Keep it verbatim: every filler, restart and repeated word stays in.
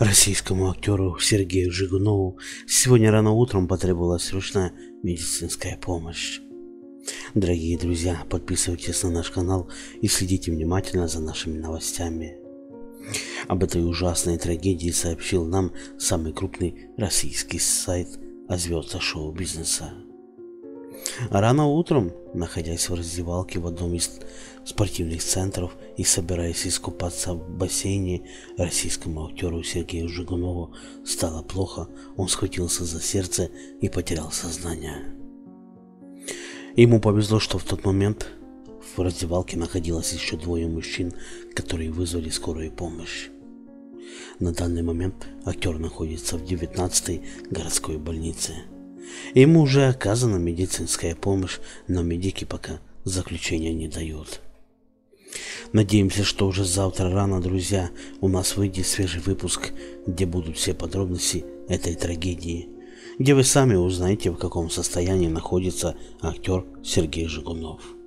Российскому актеру Сергею Жигунову сегодня рано утром потребовалась срочная медицинская помощь. Дорогие друзья, подписывайтесь на наш канал и следите внимательно за нашими новостями. Об этой ужасной трагедии сообщил нам самый крупный российский сайт о звездах шоу-бизнеса. Рано утром, находясь в раздевалке в одном из спортивных центров и собираясь искупаться в бассейне, российскому актеру Сергею Жигунову стало плохо, он схватился за сердце и потерял сознание. Ему повезло, что в тот момент в раздевалке находилось еще двое мужчин, которые вызвали скорую помощь. На данный момент актер находится в девятнадцатой городской больнице. Ему уже оказана медицинская помощь, но медики пока заключения не дают. Надеемся, что уже завтра рано, друзья, у нас выйдет свежий выпуск, где будут все подробности этой трагедии, где вы сами узнаете, в каком состоянии находится актер Сергей Жигунов.